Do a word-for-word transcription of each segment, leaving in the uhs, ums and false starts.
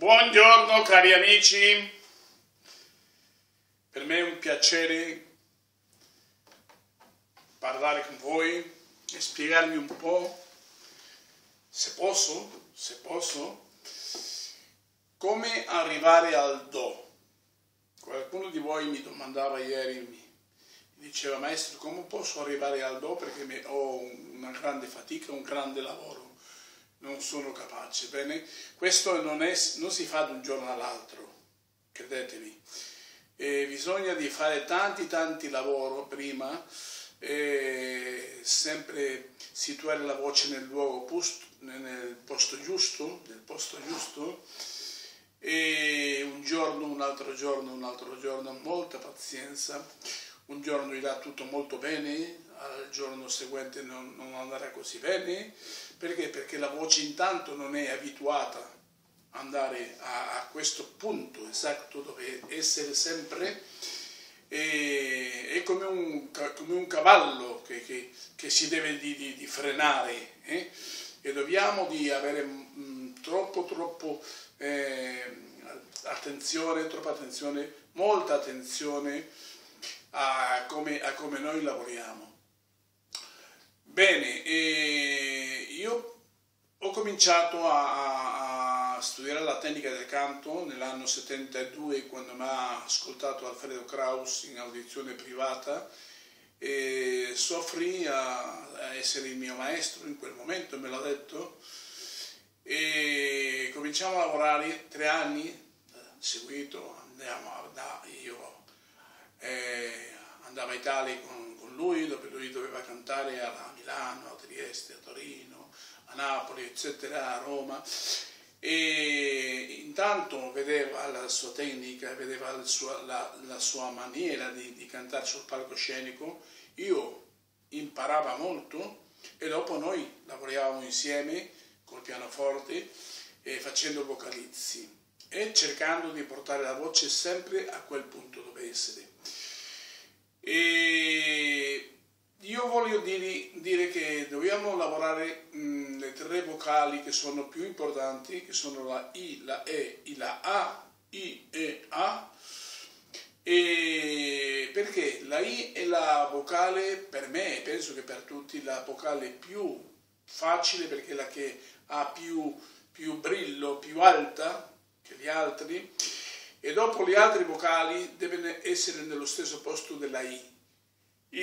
Buongiorno cari amici, per me è un piacere parlare con voi e spiegarvi un po', se posso, se posso, come arrivare al Do. Qualcuno di voi mi domandava ieri, mi diceva: maestro, come posso arrivare al Do perché ho una grande fatica, un grande lavoro. Non sono capace, bene? Questo non, è, non si fa da un giorno all'altro, credetemi. E bisogna di fare tanti tanti lavori prima, e sempre situare la voce nel luogo posto, nel posto giusto, nel posto giusto, e un giorno, un altro giorno, un altro giorno, molta pazienza. Un giorno irà tutto molto bene, al giorno seguente non, non andrà così bene. Perché? Perché la voce intanto non è abituata ad andare a, a questo punto esatto dove essere sempre. E, è come un, come un cavallo che, che, che si deve di, di, di frenare, eh? E dobbiamo di avere mh, troppo, troppo eh, attenzione, troppa attenzione, molta attenzione a come, a come noi lavoriamo. Bene, eh, io ho cominciato a, a studiare la tecnica del canto nell'anno settantadue, quando mi ha ascoltato Alfredo Kraus in audizione privata, e soffrì a, a essere il mio maestro in quel momento, me l'ha detto, e cominciamo a lavorare tre anni seguito. Andiamo da, io eh, andavo a Italia con, con lui, dove lui doveva cantare a Milano, a Trieste, a Torino, a Napoli, eccetera, a Roma, e intanto vedeva la sua tecnica, vedeva la sua, la, la sua maniera di, di cantare sul palcoscenico. Io imparavo molto e dopo noi lavoravamo insieme col pianoforte e facendo vocalizzi e cercando di portare la voce sempre a quel punto dove essere. E io voglio dire, dire che dobbiamo lavorare mh, le tre vocali che sono più importanti, che sono la I, la E, la A, I, E, A, e perché la I è la vocale, per me e penso che per tutti, la vocale più facile, perché è la che ha più, più brillo, più alta che gli altri, e dopo gli altri vocali devono essere nello stesso posto della I. I,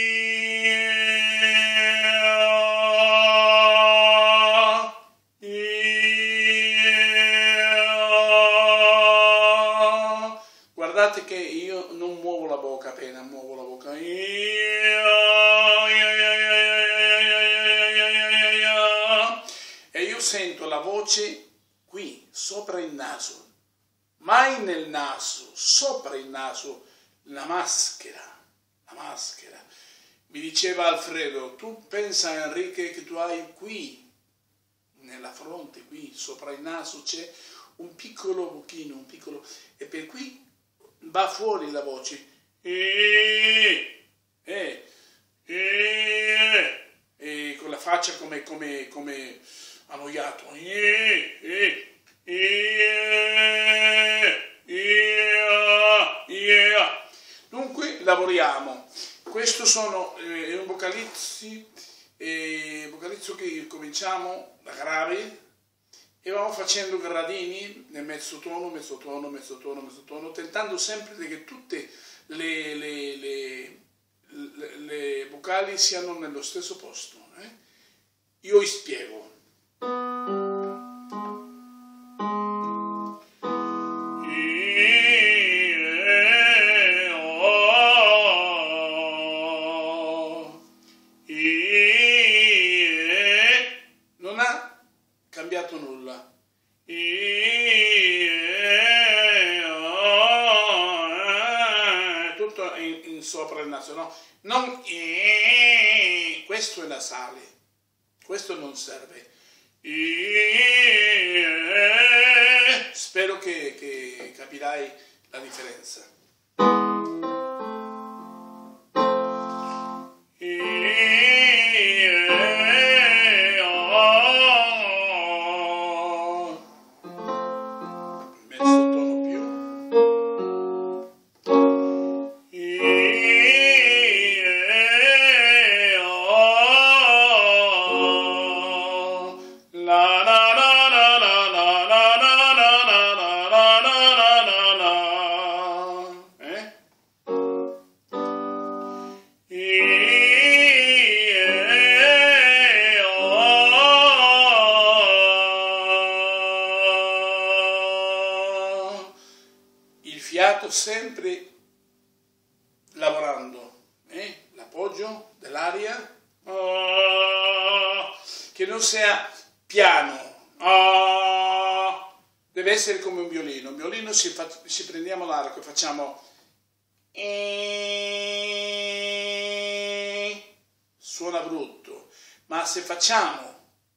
I, guardate che io non muovo la bocca appena muovo la bocca. E io sento la voce qui, sopra il naso. Mai nel naso, sopra il naso, la maschera, la maschera. Mi diceva Alfredo: tu pensa, Enrique, che tu hai qui, nella fronte, qui, sopra il naso, c'è un piccolo buchino, un piccolo, e per qui va fuori la voce. E, e, e, e con la faccia come, come, come annoiato. E, e, Yeah, yeah, yeah. Dunque lavoriamo. Questo sono eh, un vocalizzi, eh, vocalizzo che cominciamo da grave e vamo facendo gradini nel mezzotono, mezzotono, mezzotono, mezzotono, tentando sempre che tutte le, le, le, le, le vocali siano nello stesso posto. Eh? Io vi spiego. Cambiato nulla. Tutto in, in sopra il naso, no? Non questo è nasale, questo non serve. Spero che, che capirai la differenza. stiamo sempre lavorando, eh? L'appoggio dell'aria, oh, che non sia piano, oh, deve essere come un violino. Un violino si, fa, si prendiamo l'arco e facciamo eh, suona brutto, ma se facciamo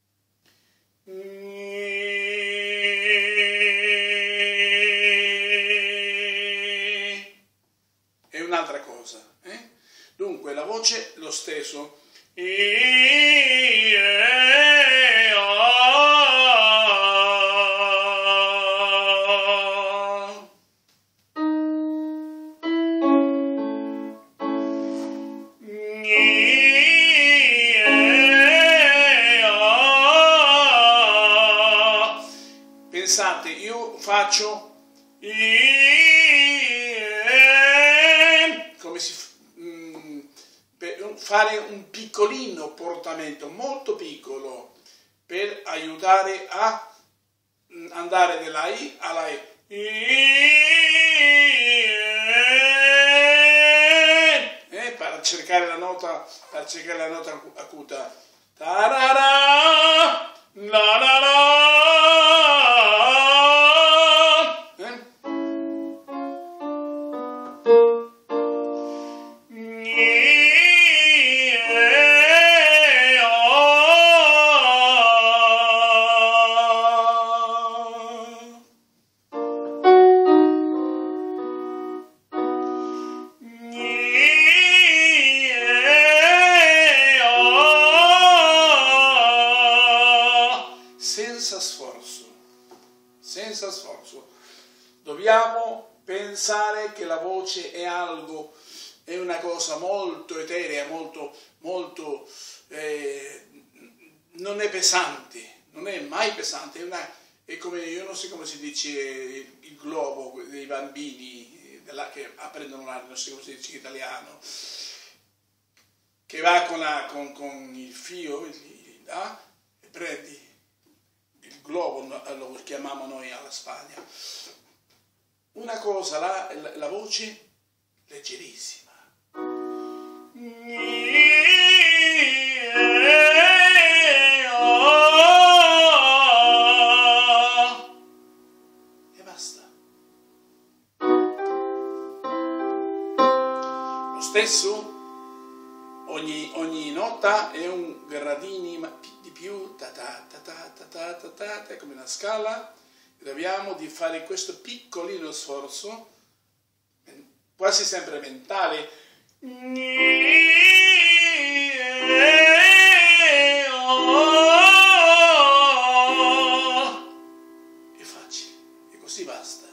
è un'altra cosa, eh? Dunque la voce lo stesso. Pensate, io faccio come si mh, per fare un piccolino portamento, molto piccolo, per aiutare a andare dalla I alla E. Eh, per cercare la nota, per cercare la nota acuta. Tarara, la la la. Senza sforzo, senza sforzo. Dobbiamo pensare che la voce è algo, è una cosa molto eterea, molto, molto, eh, non è pesante, non è mai pesante, è, una, è come, io non so come si dice il globo dei bambini della, che apprendono l'aria, non so come si dice in italiano, che va con, la, con, con il fio il, ah, e prendi il globo, lo chiamiamo noi alla Spagna. Una cosa, la, la, la voce leggerissima. E basta. Lo stesso, ogni, ogni nota è un gradini di più, ta ta ta ta ta ta ta ta, ta, come una scala. Dobbiamo di fare questo piccolino sforzo, quasi sempre mentale. È facile, e così basta.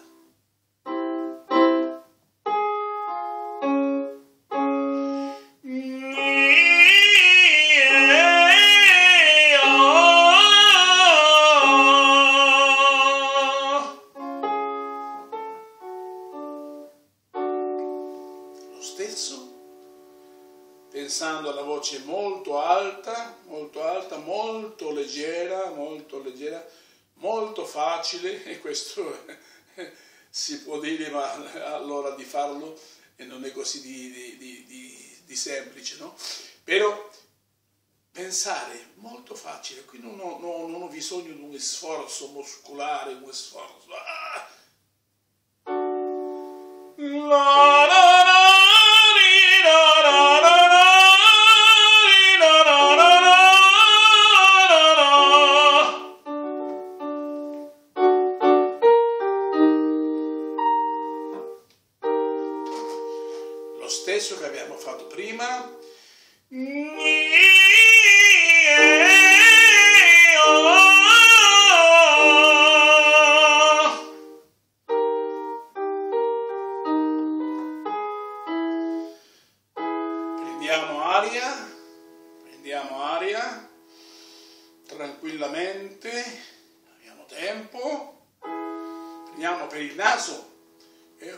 Stesso, pensando alla voce molto alta, molto alta, molto leggera, molto leggera, molto facile, e questo si può dire, ma all'ora di farlo e non è così di, di, di, di, di semplice, no? Però pensare molto facile, qui non ho, no, non ho bisogno di un sforzo muscolare, un sforzo. Ah! La, la, stesso che abbiamo fatto prima. Prendiamo aria, prendiamo aria tranquillamente, abbiamo tempo, prendiamo per il naso e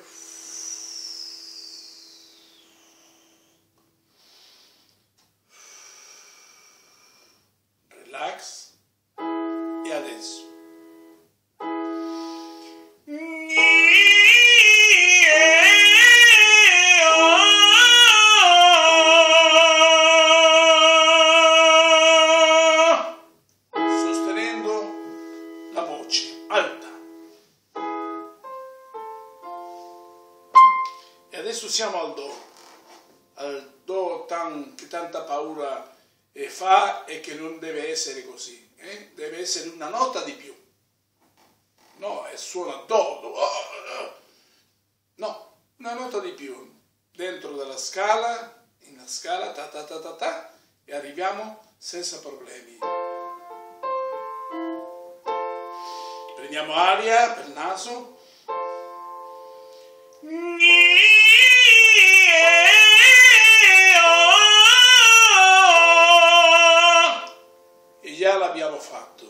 relax. E adesso tan, che tanta paura eh, fa e che non deve essere così, eh? Deve essere una nota di più. No, è suona do, do, oh, oh. No, una nota di più, dentro della scala, in una scala, ta ta ta ta ta, e arriviamo senza problemi. Prendiamo aria per il naso. E già l'abbiamo fatto.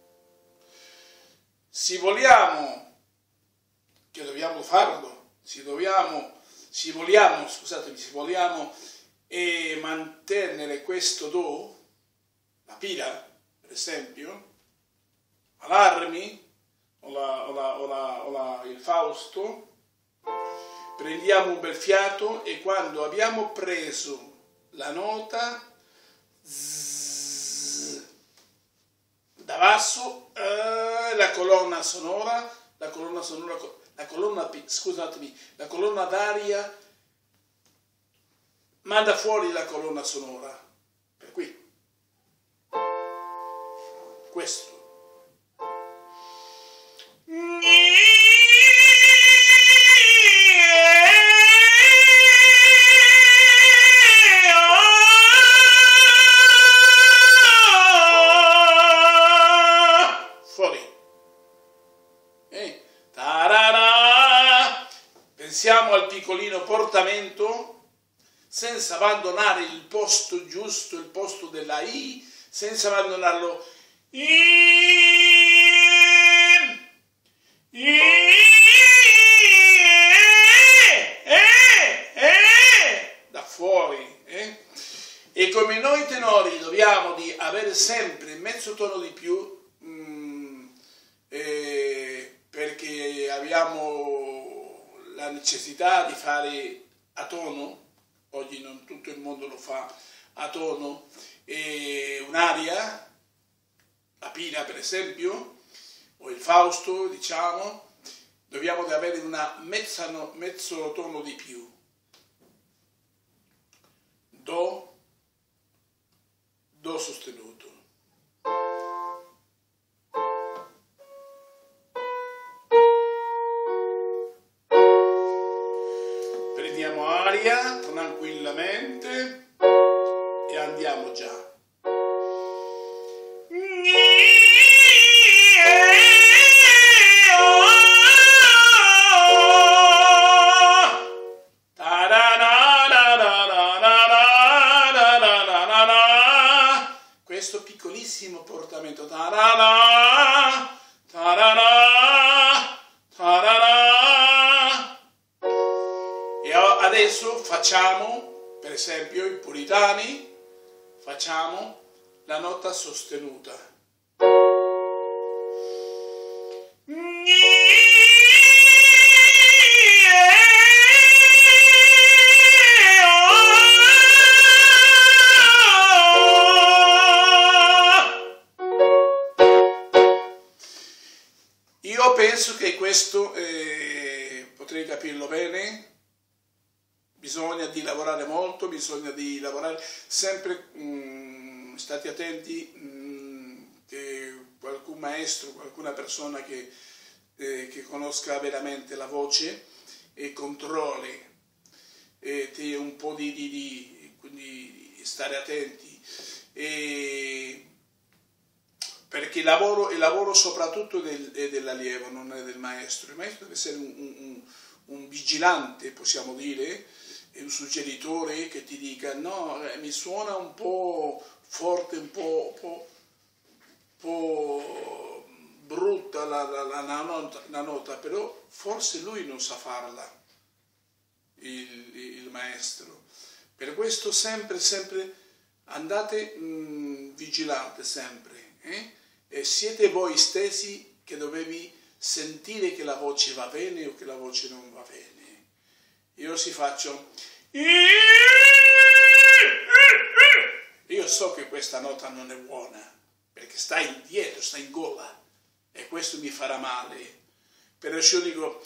Se vogliamo, che dobbiamo farlo, se dobbiamo, se vogliamo, scusatemi, se vogliamo e mantenere questo do, la pira, per esempio, all'armi, o, la, o, la, o, la, o la, il Fausto, prendiamo un bel fiato e quando abbiamo preso la nota, zzz, da basso, eh, la colonna sonora, la colonna sonora, la colonna, scusatemi, la colonna d'aria manda fuori la colonna sonora, per qui, questo. Fuori. Eh. Pensiamo al piccolino portamento, senza abbandonare il posto giusto, il posto della I, senza abbandonarlo. I, I, eh, eh, da fuori. Eh? E come noi tenori dobbiamo di avere sempre mezzo tono di più, mh, eh, perché abbiamo la necessità di fare a tono. Oggi non tutto il mondo lo fa a tono, e un'aria, la pira per esempio, o il Fausto, diciamo, dobbiamo avere una mezza, mezzo tono di più. Do, Do sostenuto. Prendiamo aria tranquillamente e andiamo già. Questo piccolissimo portamento. Ta-da-da, ta-da-da, ta-da-da. E adesso facciamo, per esempio, i puritani, facciamo la nota sostenuta. Io penso che questo, eh, potrei capirlo bene, bisogna di lavorare molto, bisogna di lavorare sempre, mh, state attenti mh, che qualcun maestro, qualcuna persona che, eh, che conosca veramente la voce e controlli, e ti un po' di, di, di, quindi stare attenti. E, perché il lavoro, il lavoro soprattutto del, è dell'allievo, non è del maestro. Il maestro deve essere un, un, un vigilante, possiamo dire, e un suggeritore che ti dica no, eh, mi suona un po' forte, un po', po', po' brutta la, la, la, la, nota, la nota, però forse lui non sa farla, il, il maestro. Per questo sempre, sempre andate mh, vigilante sempre. Eh? E siete voi stessi che dovevi sentire che la voce va bene o che la voce non va bene. Io si faccio, io so che questa nota non è buona perché sta indietro, sta in gola e questo mi farà male, però io dico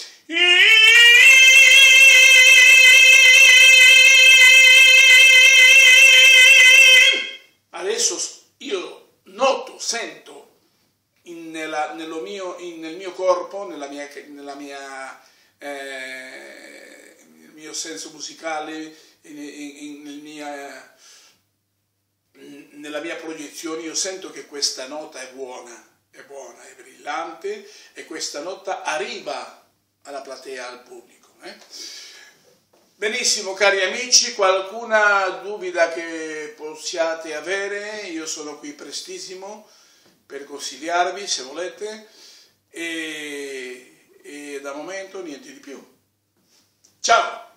mia, nella mia, eh, nel mio senso musicale, in, in, nel mia, nella mia proiezione, io sento che questa nota è buona, è buona, è brillante, e questa nota arriva alla platea, al pubblico. Eh? Benissimo, cari amici, qualcuna dubita che possiate avere, io sono qui prestissimo per consigliarvi se volete, e, e da momento niente di più. Ciao!